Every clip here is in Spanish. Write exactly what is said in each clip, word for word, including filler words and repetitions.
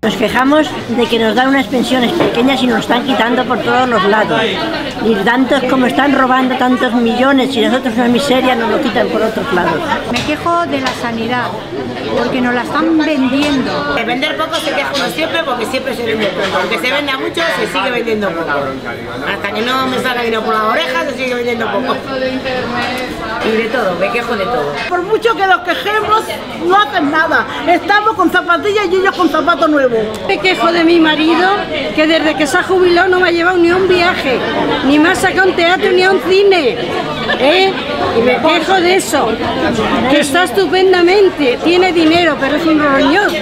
Nos quejamos de que nos dan unas pensiones pequeñas y nos están quitando por todos los lados. Y tantos como están robando tantos millones y nosotros una miseria nos lo quitan por otros lados. Me quejo de la sanidad, porque nos la están vendiendo. De vender poco se queja uno siempre porque siempre se vende poco. Aunque se venda mucho, se sigue vendiendo poco. Hasta que no me salga dinero por las orejas, se sigue vendiendo poco. Y de todo, me quejo de todo. Por mucho que nos quejemos, no hacen nada. Estamos con zapatillas y ellos con zapatos nuevos. Me quejo de mi marido, que desde que se ha jubilado no me ha llevado ni a un viaje, ni me ha sacado a un teatro ni a un cine. ¿Eh? Y me quejo de eso, que está estupendamente, tiene dinero, pero es un roñón.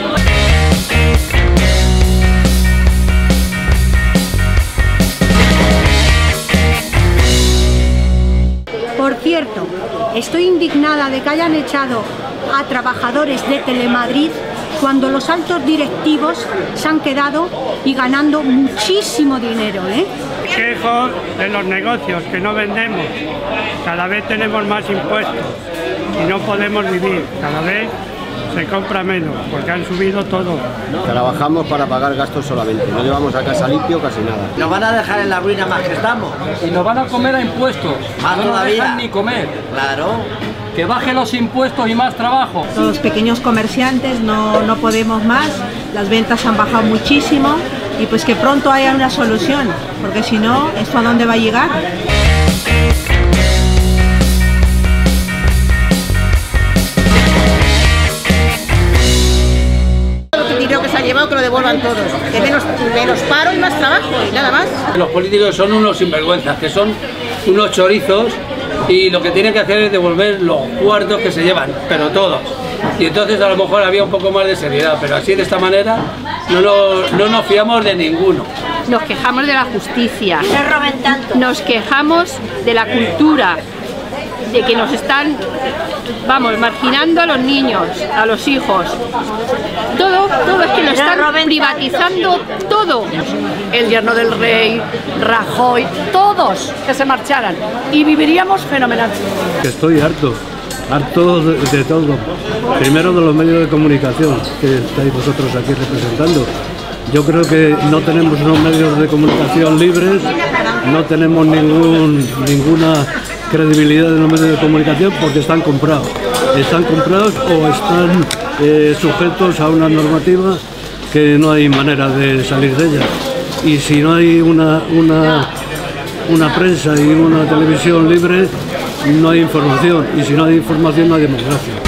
Por cierto, estoy indignada de que hayan echado a trabajadores de Telemadrid cuando los altos directivos se han quedado y ganando muchísimo dinero, ¿eh? Quejo de los negocios que no vendemos. Cada vez tenemos más impuestos y no podemos vivir. Cada vez se compra menos porque han subido todo. Trabajamos para pagar gastos solamente, no llevamos a casa limpio casi nada. Nos van a dejar en la ruina más que estamos. Y nos van a comer a impuestos. Más no todavía. nos dejan ni comer. Claro. Que bajen los impuestos y más trabajo. Los pequeños comerciantes no, no podemos más, las ventas han bajado muchísimo y pues que pronto haya una solución, porque si no, ¿esto a dónde va a llegar? El dinero que se ha llevado que lo devuelvan todos. Que menos, menos paro y más trabajo y nada más. Los políticos son unos sinvergüenzas, que son unos chorizos. Y lo que tienen que hacer es devolver los cuartos que se llevan, pero todos. Y entonces a lo mejor había un poco más de seriedad, pero así de esta manera no nos, no nos fiamos de ninguno. Nos quejamos de la justicia, No roben tanto. nos quejamos de la cultura, de que nos están, vamos, marginando a los niños, a los hijos. Todo, todo es que lo están privatizando todo. El yerno del rey, Rajoy, todos que se marcharan y viviríamos fenomenal. Estoy harto, harto de, de todo. Primero de los medios de comunicación que estáis vosotros aquí representando. Yo creo que no tenemos unos medios de comunicación libres, no tenemos ningún, ninguna credibilidad en los medios de comunicación porque están comprados. Están comprados o están eh, sujetos a una normativa que no hay manera de salir de ella. Y si no hay una, una, una prensa y una televisión libre, no hay información. Y si no hay información, no hay democracia.